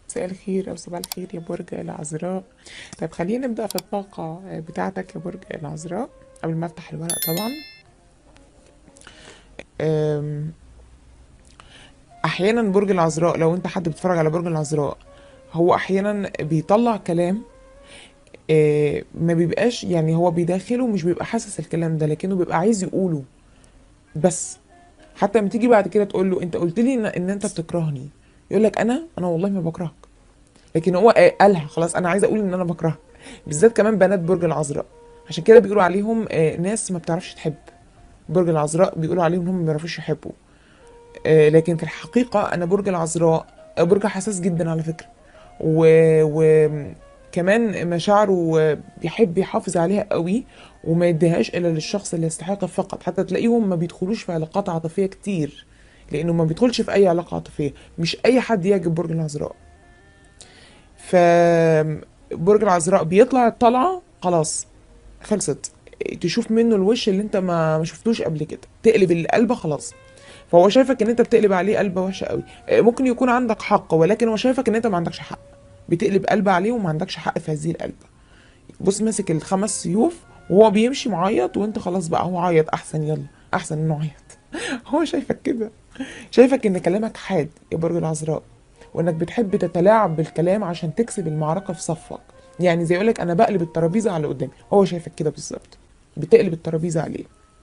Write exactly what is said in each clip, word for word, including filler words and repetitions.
مساء الخير أو صباح الخير يا برج العذراء. طيب خلينا نبدأ في الطاقة بتاعتك يا برج العذراء قبل ما أفتح الورق طبعا. أم، أحيانا برج العذراء، لو أنت حد بيتفرج على برج العذراء، هو أحيانا بيطلع كلام أه، ما بيبقاش يعني هو بيداخله، مش بيبقى حاسس الكلام ده لكنه بيبقى عايز يقوله. بس حتى لما تيجي بعد كده تقول له أنت قلت لي إن, إن أنت بتكرهني، يقول لك أنا أنا والله ما بكرهك، لكن هو آه، قالها خلاص، انا عايزه اقول ان انا بكرهها. بالذات كمان بنات برج العذراء، عشان كده بيقولوا عليهم آه، ناس ما بتعرفش تحب. برج العذراء بيقولوا عليهم ان هم ما بيعرفوش يحبوا. آه، لكن في الحقيقه انا برج العذراء آه، برج حساس جدا على فكره. و, و كمان مشاعره آه، بيحب يحافظ عليها قوي، وما يديهاش الا للشخص اللي يستحق فقط. حتى تلاقيهم ما بيدخلوش في علاقات عاطفيه كتير، لانه ما بيدخلش في اي علاقه عاطفيه. مش اي حد يعجب برج العذراء. ف برج العذراء بيطلع الطلعة خلاص، خلصت. تشوف منه الوش اللي انت ما ما شفتوش قبل كده، تقلب القلب خلاص. فهو شايفك ان انت بتقلب عليه قلبه وحشه قوي. ممكن يكون عندك حق، ولكن هو شايفك ان انت ما عندكش حق. بتقلب قلب عليه وما عندكش حق في هذه القلب. بص ماسك الخمس سيوف وهو بيمشي معيط، وانت خلاص بقى هو عيط احسن، يلا احسن انه عيط. هو شايفك كده، شايفك ان كلامك حاد يا برج العذراء، وانك بتحب تتلاعب بالكلام عشان تكسب المعركه في صفك. يعني زي يقولك انا بقلب الترابيزه على اللي قدامي، هو شايفك كده بالظبط، بتقلب الترابيزه عليه.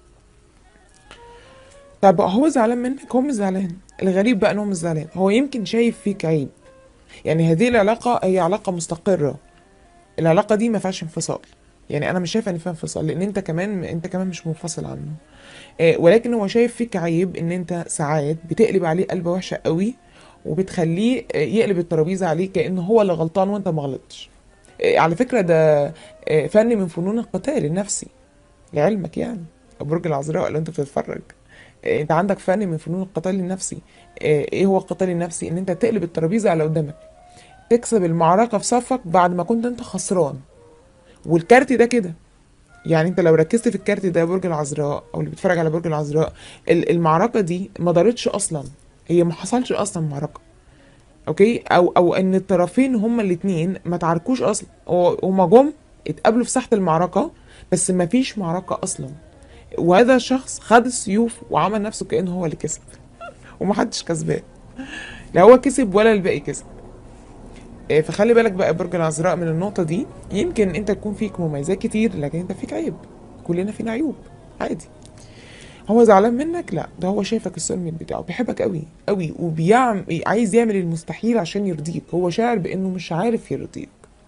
طب هو زعلان منك؟ هو مش زعلان. الغريب بقى ان هو مش زعلان، هو يمكن شايف فيك عيب. يعني هذه العلاقه هي علاقه مستقره، العلاقه دي ما فيهاش انفصال. يعني انا مش شايفه ان فيها انفصال، لان انت كمان انت كمان مش منفصل عنه. آه، ولكن هو شايف فيك عيب ان انت ساعات بتقلب عليه قلبه وحشه قوي، وبتخليه آه، يقلب الترابيزه عليه كأنه هو اللي غلطان وانت ما غلطتش. آه، على فكره ده آه، فن من فنون القتال النفسي، لعلمك يعني. برج العذراء لو انت بتتفرج، آه، انت عندك فن من فنون القتال النفسي. آه، ايه هو القتال النفسي؟ ان انت تقلب الترابيزه على قدامك، تكسب المعركه في صفك بعد ما كنت انت خسران. والكارت ده كده. يعني انت لو ركزت في الكارت ده برج العذراء، او اللي بيتفرج على برج العذراء، ال- المعركه دي ما دارتش اصلا، هي ما حصلش اصلا معركه. اوكي، او او ان الطرفين هما الاتنين ما تعاركوش اصلا، هو- هما جم اتقابلوا في ساحه المعركه، بس ما فيش معركه اصلا. وهذا الشخص خد السيوف وعمل نفسه كانه هو اللي كسب، ومحدش كسبان، لا هو كسب ولا الباقي كسب. إيه، فخلي بالك بقى برج العذراء من النقطه دي. يمكن انت تكون فيك مميزات كتير، لكن انت فيك عيب. كلنا فينا عيوب، عادي. هو زعلان منك؟ لا، ده هو شايفك السولميت بتاعه، بيحبك قوي قوي، وبيعمل عايز يعمل المستحيل عشان يرضيك. هو شاعر بانه مش عارف يرضيك.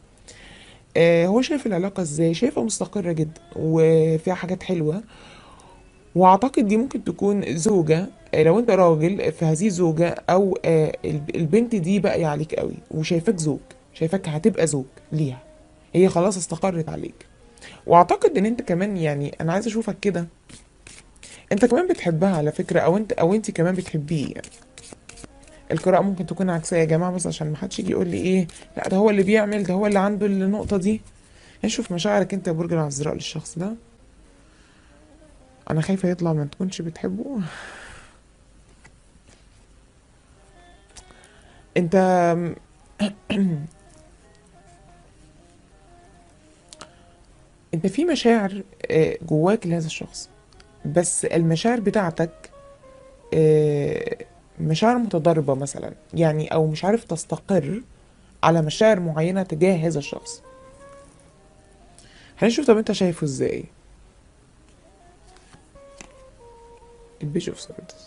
آه، هو شايف العلاقة ازاي؟ شايفها مستقرة جدا وفيها حاجات حلوة. واعتقد دي ممكن تكون زوجة، آه، لو انت راجل فهذه زوجة، او آه، الب- البنت دي باقية عليك قوي وشايفاك زوج، شايفاك هتبقى زوج ليها. هي خلاص استقرت عليك. واعتقد ان انت كمان، يعني انا عايز اشوفك كده، انت كمان بتحبها على فكرة، او انت او انت كمان بتحبيه يعني. القراءة ممكن تكون عكسية يا جماعة، بس عشان ما حدش يجي يقول لي ايه، لا ده هو اللي بيعمل، ده هو اللي عنده النقطة دي. نشوف مشاعرك انت يا برج العذراء للشخص ده. انا خايفة يطلع ما تكونش بتحبه. انت انت في مشاعر آه، جواك لهذا الشخص، بس المشاعر بتاعتك آه، مشاعر متضاربة مثلا، يعني او مش عارف تستقر على مشاعر معينة تجاه هذا الشخص. هنشوف طب انت شايفه ازاي. البيج اوف سوردز،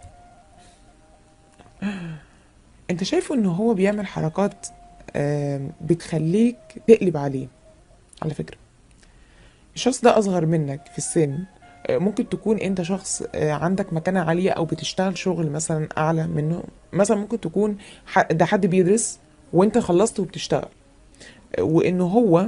انت شايفه ان هو بيعمل حركات آم، بتخليك تقلب عليه. على فكرة الشخص ده اصغر منك في السن. آه، ممكن تكون انت شخص آه، عندك مكانة عالية، او بتشتغل شغل مثلا اعلى منه. مثلا ممكن تكون ح- ده حد بيدرس وانت خلصت وبتشتغل. آه، وانه هو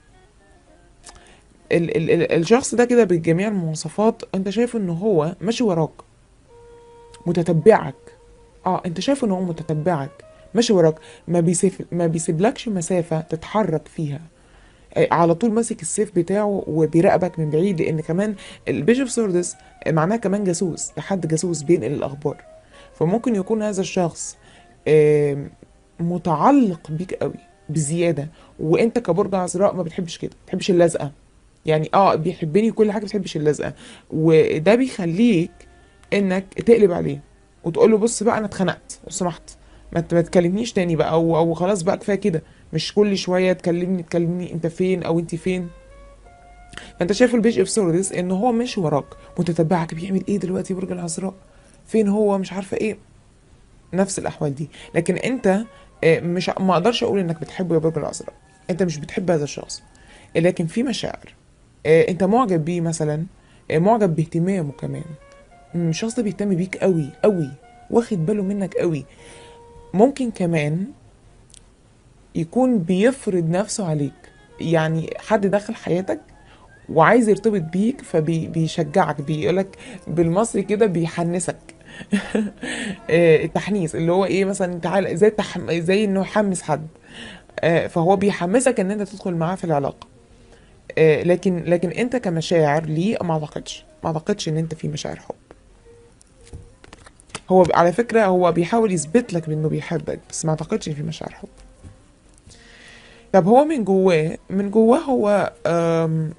ال ال ال الشخص ده كده بجميع المواصفات، انت شايفه ان هو ماشي وراك، متتبعك. اه انت شايف ان هو متتبعك، ماشي وراك، ما بيسيب ما بيسيبلكش مسافة تتحرك فيها. آه، على طول ماسك السيف بتاعه وبيراقبك من بعيد، لان كمان البيشوف سوردس معناه كمان جاسوس، ده حد جاسوس بينقل الاخبار. فممكن يكون هذا الشخص آم، متعلق بيك قوي بزياده. وانت كبرج عذراء ما بتحبش كده، ما بتحبش اللزقه. يعني اه بيحبني كل حاجه، ما بتحبش اللزقه. وده بيخليك انك تقلب عليه وتقول له بص بقى انا اتخنقت لو سمحت، ما ت- ما تكلمنيش تاني بقى، او او خلاص بقى كفايه كده. مش كل شويه تكلمني تكلمني انت فين او انت فين. فانت شايف البيج اوف سوردس ان هو ماشي وراك متتبعك، بيعمل ايه دلوقتي برج العذراء، فين هو، مش عارفه ايه. نفس الاحوال دي. لكن انت آه، مش ما اقدرش اقول انك بتحبه يا برج العذراء. انت مش بتحب هذا الشخص، لكن في مشاعر. آه، انت معجب بيه مثلا، آه، معجب باهتمامه كمان. مم، الشخص ده بيهتم بيك قوي قوي، واخد باله منك قوي. ممكن كمان يكون بيفرض نفسه عليك. يعني حد دخل حياتك وعايز يرتبط بيك فبيشجعك، بيقولك بالمصري كده بيحنسك. آه، التحنيس اللي هو ايه، مثلا تعالى زي تحم... زي انه يحمس حد. آه، فهو بيحمسك ان انت تدخل معاه في العلاقه. آه، لكن لكن انت كمشاعر ليه ما اعتقدش ما اعتقدش ان انت في مشاعر حب. هو ب- على فكره هو بيحاول يثبت لك بانه بيحبك، بس ما اعتقدش ان في مشاعر حب. طب هو من جواه من جواه هو آم،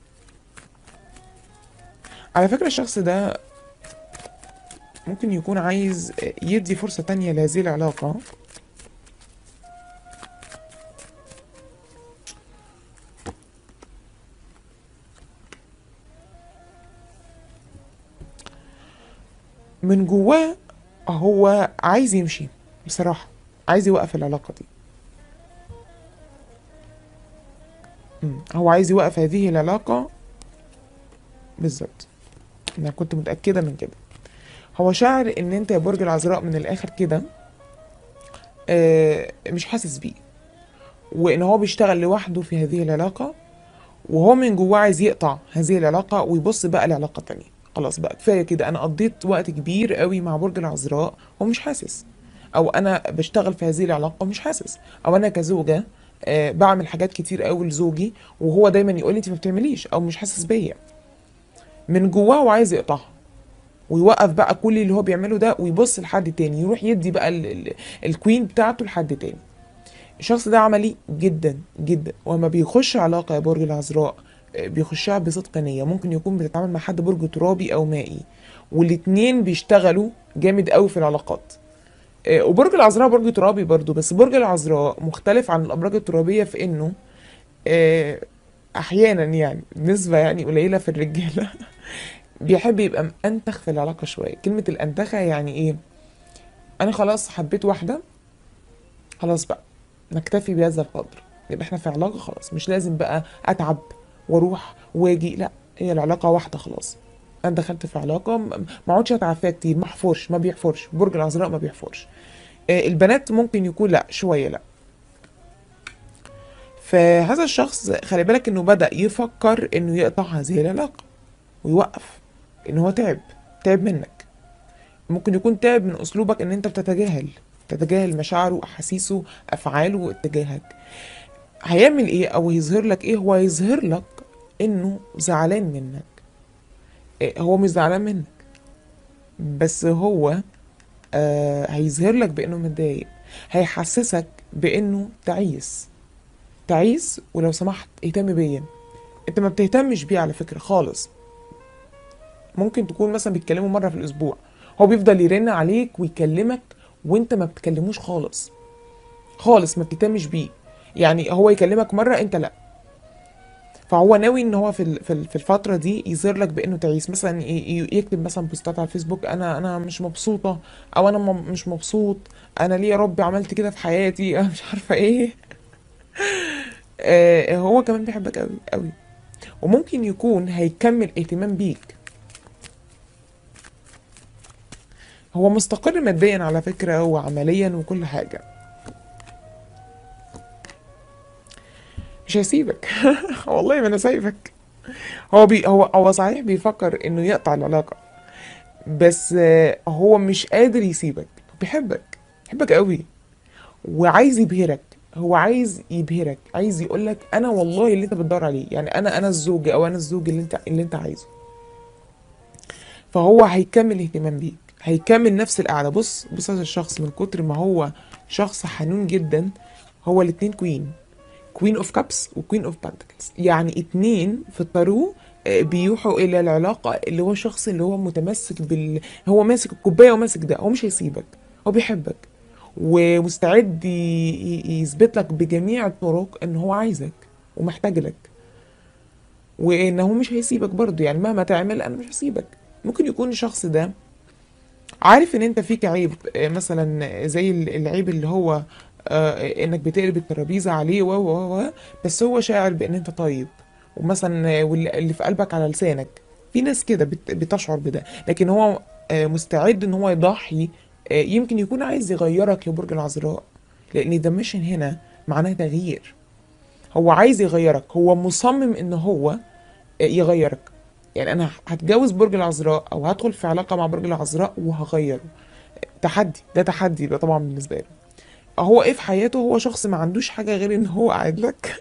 على فكره الشخص ده ممكن يكون عايز يدي فرصه تانية لهذه العلاقه. من جواه هو عايز يمشي بصراحه، عايز يوقف العلاقه دي. مم. هو عايز يوقف هذه العلاقه. بالظبط، انا كنت متاكده من كده. هو شاعر ان انت يا برج العذراء من الاخر كده آه، مش حاسس بيه، وان هو بيشتغل لوحده في هذه العلاقة. وهو من جواه عايز يقطع هذه العلاقة ويبص بقى لعلاقة تانية. خلاص بقى كفاية كده، انا قضيت وقت كبير قوي مع برج العذراء ومش حاسس. او انا بشتغل في هذه العلاقة ومش حاسس. او انا كزوجة آه، بعمل حاجات كتير قوي لزوجي وهو دايما يقول لي انت ما بتعمليش او مش حاسس بيا. من جواه وعايز يقطعها ويوقف بقى كل اللي هو بيعمله ده ويبص لحد تاني، يروح يدي بقى ال ال الكوين بتاعته لحد تاني. الشخص ده عملي جدا جدا، وما بيخش علاقة يا برج العذراء آه، بيخشها بصدق نية. ممكن يكون بتتعامل مع حد برج ترابي أو مائي، والاتنين بيشتغلوا جامد قوي في العلاقات. آه، وبرج العذراء برج ترابي برضو، بس برج العذراء مختلف عن الأبراج الترابية في إنه آه، أحيانا يعني نسبة يعني قليلة في الرجالة بيحب يبقى مأنتخ في العلاقة شوية. كلمة الأنتخة يعني إيه؟ أنا خلاص حبيت واحدة، خلاص بقى نكتفي بهذا القدر. يبقى احنا في علاقة خلاص، مش لازم بقى اتعب واروح واجي، لا هي العلاقة واحدة خلاص. انا دخلت في علاقة م- ما اقعدش اتعب فيها كتير، ما احفرش، ما بيحفرش برج العذراء، ما بيحفرش. آه، البنات ممكن يكون لا شوية لا. فهذا الشخص خلي بالك انه بدأ يفكر انه يقطع هذه العلاقة ويوقف، ان هو تعب تعب منك. ممكن يكون تعب من اسلوبك ان انت بتتجاهل تتجاهل مشاعره واحاسيسه افعاله اتجاهك. هيعمل ايه او يظهر لك ايه؟ هو يظهر لك انه زعلان منك. إيه، هو مش زعلان منك، بس هو آه هيظهر لك بانه متضايق. هيحسسك بانه تعيس تعيس ولو سمحت اهتم بيا. انت ما بتهتمش بيه على فكرة خالص. ممكن تكون مثلا بيتكلموا مرة في الاسبوع، هو بيفضل يرن عليك ويكلمك وانت ما بتكلموش خالص خالص، ما بتهتمش بيه. يعني هو يكلمك مرة انت لا. فهو ناوي ان هو في ال- في ال- في الفتره دي يظهر لك بانه تعيس. مثلا ي- ي- يكتب مثلا بوستات على الفيسبوك، انا انا مش مبسوطه، او انا م- مش مبسوط، انا ليه يا ربي عملت كده في حياتي، انا مش عارفه ايه. آه هو كمان بيحبك قوي قوي، وممكن يكون هيكمل اهتمام بيك. هو مستقر ماديا على فكره وعمليا وكل حاجه، مش هيسيبك. والله ما انا سايبك. هو بي هو هو صحيح بيفكر انه يقطع العلاقه، بس آه، هو مش قادر يسيبك. هو بيحبك بيحبك قوي وعايز يبهرك. هو عايز يبهرك، عايز يقولك انا والله اللي انت بتدور عليه، يعني انا انا الزوج او انا الزوج اللي انت اللي انت عايزه. فهو هيكمل اهتمام بيك، هيكمل نفس القعده. بص بص هذا الشخص من كتر ما هو شخص حنون جدا. هو الاتنين كوين، كوين اوف كابس وكوين اوف بانتكلز، يعني اتنين في الطارو آه، بيوحوا الى العلاقة اللي هو شخص اللي هو متمسك بال، هو ماسك الكوباية وماسك ده، هو مش هيسيبك، هو بيحبك ومستعد ي- ي- يثبت لك بجميع الطرق ان هو عايزك ومحتاج لك، وان هو مش هيسيبك برضه، يعني مهما تعمل انا مش هسيبك. ممكن يكون الشخص ده عارف ان انت فيك عيب، آه، مثلا زي ال- العيب اللي هو آه، انك بتقلب الترابيزه عليه و و و بس هو شاعر بان انت طيب، ومثلا آه، واللي اللي في قلبك على لسانك. في ناس كده بت- بتشعر بده، لكن هو آه، مستعد ان هو يضحي. آه، يمكن يكون عايز يغيرك يا برج العذراء، لان ده ميشن هنا معناه تغيير. هو عايز يغيرك، هو مصمم ان هو آه، يغيرك. يعني انا هتجوز برج العذراء او هدخل في علاقه مع برج العذراء وهغيره. تحدي، ده تحدي ده طبعا بالنسبه له. هو ايه في حياته؟ هو شخص ما عندوش حاجه غير ان هو قاعد لك.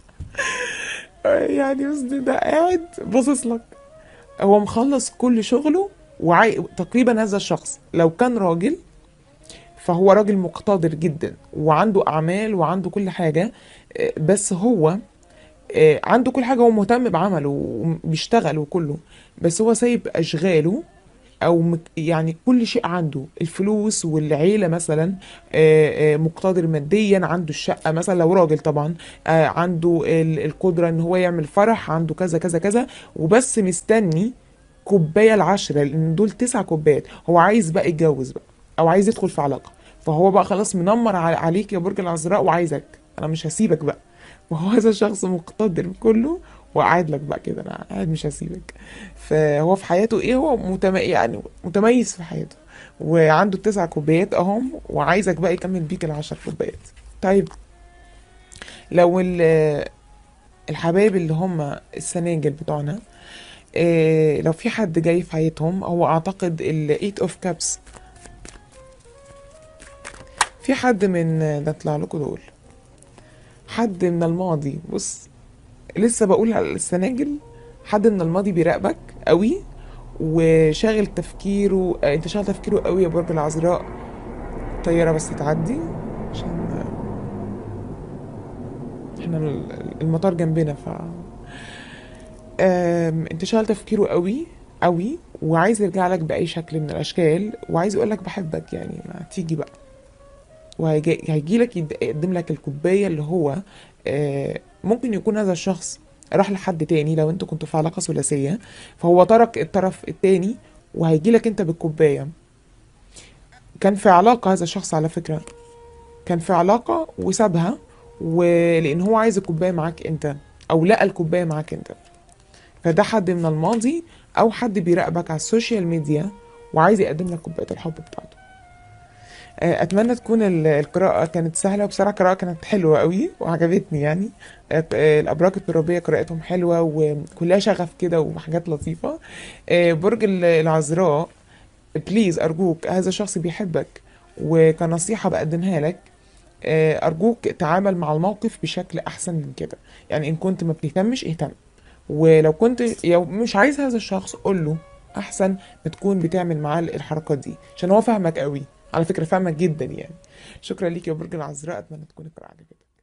يعني بس ده قاعد باصص لك. هو مخلص كل شغله وعاي... تقريبا هذا الشخص لو كان راجل فهو راجل مقتدر جدا وعنده اعمال وعنده كل حاجه. آه، بس هو آه، عنده كل حاجه، هو مهتم بعمله وبيشتغل وكله، بس هو سايب اشغاله او مك- يعني كل شيء عنده، الفلوس والعيله مثلا. آه، آه، مقتدر ماديا، عنده الشقه مثلا لو راجل طبعا. آه، عنده ال- القدره ان هو يعمل فرح، عنده كذا كذا كذا، وبس مستني كوبايه العشره، لان دول تسع كوبايات. هو عايز بقى يتجوز بقى او عايز يدخل في علاقه، فهو بقى خلاص منمر ع- عليك يا برج العذراء وعايزك. انا مش هسيبك بقى. وهو هذا الشخص مقتدر كله وقاعد لك بقى كده، انا قاعد مش هسيبك. فهو في حياته ايه؟ هو متم... يعني متميز في حياته، وعنده التسع كوبايات اهم، وعايزك بقى يكمل بيك العشر كوبايات. طيب، لو ال- الحبايب اللي هم السناجل بتوعنا، إيه لو في حد جاي في حياتهم، هو اعتقد ال eight of cups. في حد من ده طلع لكم دول، حد من الماضي. بص، لسه بقول على السناجل، حد من الماضي بيراقبك قوي وشاغل تفكيره. آه، انت شاغل تفكيره قوي يا برج العذراء. طيارة بس تعدي عشان احنا ال- المطار جنبنا. ف آم، انت شاغل تفكيره قوي قوي، وعايز يرجع لك بأي شكل من الأشكال، وعايز يقول لك بحبك، يعني ما تيجي بقى. وهيجي هيجي لك يد- يقدم لك الكوباية اللي هو آه، ممكن يكون هذا الشخص راح لحد تاني لو انتوا كنتوا في علاقة ثلاثية، فهو ترك الطرف التاني وهيجي لك انت بالكوباية. كان في علاقة هذا الشخص على فكرة، كان في علاقة وسابها، ولأن هو عايز الكوباية معاك انت، أو لقى الكوباية معاك انت. فده حد من الماضي، أو حد بيراقبك على السوشيال ميديا وعايز يقدم لك كوباية الحب بتاعته. آه، أتمنى تكون ال- القراءة كانت سهلة، وبصراحة القراءة كانت حلوة قوي وعجبتني يعني. آه، آه، الأبراج الترابية قراءتهم حلوة وكلها شغف كده وحاجات لطيفة. آه، برج ال- العذراء، بليز أرجوك، هذا الشخص بيحبك، وكنصيحة بقدمها لك، آه، أرجوك تعامل مع الموقف بشكل أحسن من كده. يعني إن كنت ما بتهتمش اهتم، ولو كنت لو مش عايز هذا الشخص قول له، أحسن ما تكون بتعمل معاه الحركات دي، عشان هو فاهمك قوي على فكرة، فاهمك جدا يعني. شكرا ليك يا برج العذراء، أتمنى تكون القراءة عجبتك.